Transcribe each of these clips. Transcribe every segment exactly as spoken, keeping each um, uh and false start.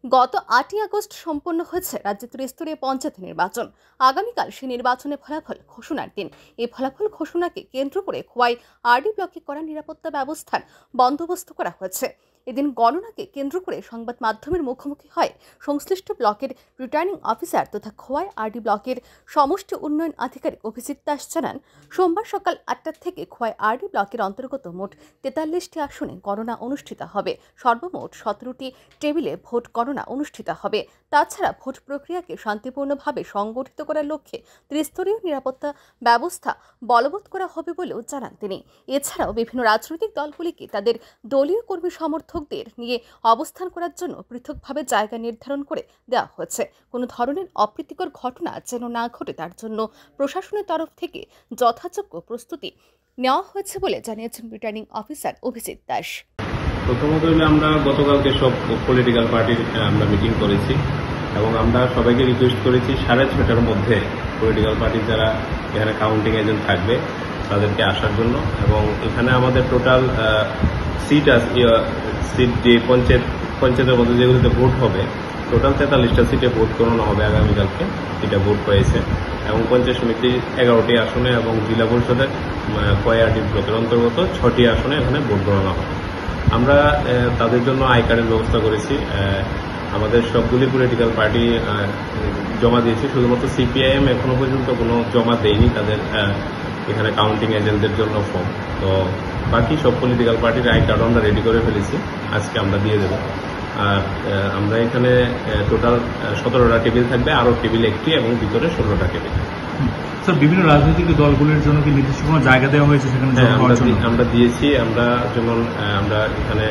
গত আটই আগস্ট সম্পন্ন হয়েছে রাজ্যে ত্রিস্তরীয় পঞ্চায়েত নির্বাচন। আগামীকাল সেই নির্বাচনের ফলাফল ঘোষণার দিন। এই ফলাফল ঘোষণাকে কেন্দ্র করে খোয়াই আরডি ব্লকে করা নিরাপত্তা ব্যবস্থার বন্দোবস্ত করা হয়েছে। এদিন গণনাকে কেন্দ্র করে সংবাদ মাধ্যমের মুখোমুখি হয় সংশ্লিষ্ট ব্লকের রিটার্নিং অফিসার তথা খোয়াই আরডি ব্লকের সমষ্টি উন্নয়ন আধিকারিক অভিজিৎ দাস জানান, সোমবার সকাল আটটার থেকে খোয়াই আরডি ব্লকের অন্তর্গত মোট তেতাল্লিশটি আসনে গণনা অনুষ্ঠিত হবে। সর্বমোট সতেরোটি টেবিলে ভোট গণনা অনুষ্ঠিত হবে। তাছাড়া ভোট প্রক্রিয়াকে শান্তিপূর্ণভাবে সংগঠিত করার লক্ষ্যে ত্রিস্তরীয় নিরাপত্তা ব্যবস্থা বলবৎ করা হবে বলেও জানান তিনি। এছাড়াও বিভিন্ন রাজনৈতিক দলগুলিকে তাদের দলীয় কর্মী সমর্থকদের নিয়ে অবস্থান করার জন্য পৃথকভাবে জায়গা নির্ধারণ করে দেওয়া হয়েছে। কোনো ধরনের অপ্রীতিকর ঘটনা যেন না ঘটে তার জন্য প্রশাসনের তরফ থেকে যথাযোগ্য প্রস্তুতি নেওয়া হয়েছে বলে জানিয়েছেন রিটার্নিং অফিসার অভিজিৎ দাস। প্রথমত হলে আমরা গতকালকে সব পলিটিক্যাল পার্টির আমরা মিটিং করেছি এবং আমরা সবাইকে রিকোয়েস্ট করেছি সাড়ে ছটার মধ্যে পলিটিক্যাল পার্টির যারা এখানে কাউন্টিং এজেন্ট থাকবে তাদেরকে আসার জন্য। এবং এখানে আমাদের টোটাল সিট সিট যে পঞ্চায়েত পঞ্চায়েতের মধ্যে যেগুলিতে ভোট হবে টোটাল তেতাল্লিশটা সিটে ভোট করানো হবে আগামীকালকে, এটা ভোট হয়েছে। এবং পঞ্চায়েত সমিতির এগারোটি আসনে এবং জেলা পরিষদের কয়ারডি ব্লকের অন্তর্গত ছটি আসনে এখানে ভোট গণনা হবে। আমরা তাদের জন্য আই কার্ডের ব্যবস্থা করেছি। আমাদের সবগুলি পলিটিক্যাল পার্টি জমা দিয়েছে, শুধুমাত্র সিপিআইএম এখনো পর্যন্ত কোনো জমা দেয়নি তাদের এখানে কাউন্টিং এজেন্টদের জন্য ফর্ম। তো বাকি সব পলিটিক্যাল পার্টির আই কার্ড আমরা রেডি করে ফেলেছি, আজকে আমরা দিয়ে দেবো। আর আমরা এখানে টোটাল সতেরোটা টেবিল থাকবে, আরও টেবিল একটি এবং ভিতরে ষোলোটা টেবিল। স্যার, বিভিন্ন রাজনৈতিক দলগুলির জন্য কি নির্দিষ্ট কোনো জায়গা দেওয়া হয়েছে সেখানে? আমরা দিয়েছি। আমরা যেমন আমরা এখানে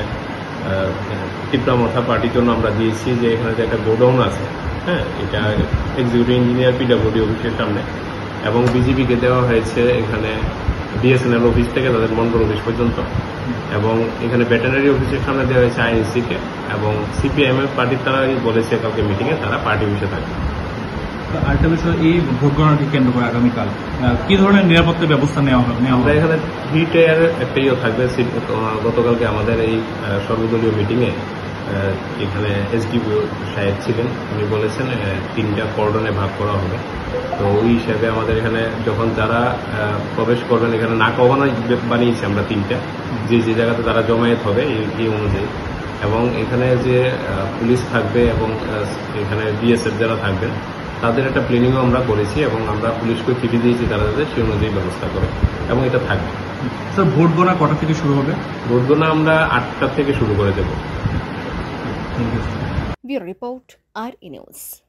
টিপ্রামথা পার্টির জন্য আমরা দিয়েছি যে এখানে যে একটা গোডাউন আছে, হ্যাঁ, এটা এক্সিকিউটিভ ইঞ্জিনিয়ার পিডব্লিউডি অফিসের সামনে। এবং বিজেপিকে দেওয়া হয়েছে এখানে বিএসএনএল অফিস থেকে তাদের মন্ডল অফিস পর্যন্ত। এবং এখানে ভেটেরিনারি অফিসের সামনে দেওয়া হয়েছে আইএনসিকে। এবং সিপিআইএম পার্টির তারাই বলেছে কালকে মিটিংয়ে তারা পার্টি অফিসে থাকবে। আরেকটা বিষয়, এই ভোট গণনাকে কেন্দ্র করে আগামীকাল কি ধরনের নিরাপত্তা ব্যবস্থা নেওয়া হবে? আমরা এখানে থ্রি টায়ার একটা ইয়ে থাকবে। গতকালকে আমাদের এই সর্বদলীয় মিটিংয়ে এখানে এসডিপিও সাহেব ছিলেন, উনি বলেছেন তিনটা কর্ডনে ভাগ করা হবে। তো ওই হিসাবে আমাদের এখানে যখন যারা প্রবেশ করবেন এখানে না কখনো বানিয়েছি আমরা তিনটা, যে যে জায়গাতে তারা জমায়েত হবে এই অনুযায়ী। এবং এখানে যে পুলিশ থাকবে এবং এখানে বিএসএফ যারা থাকবেন তাদের একটা প্ল্যানিংও আমরা করেছি এবং আমরা পুলিশকে চিঠি দিয়েছি তারা যাতে সেই অনুযায়ী ব্যবস্থা করে, এবং এটা থাকবে। স্যার, ভোট গণনা কটা থেকে শুরু হবে? ভোট গণনা আমরা আটটা থেকে শুরু করে দেব। ব্যুরো রিপোর্ট, আর ই নিউজ।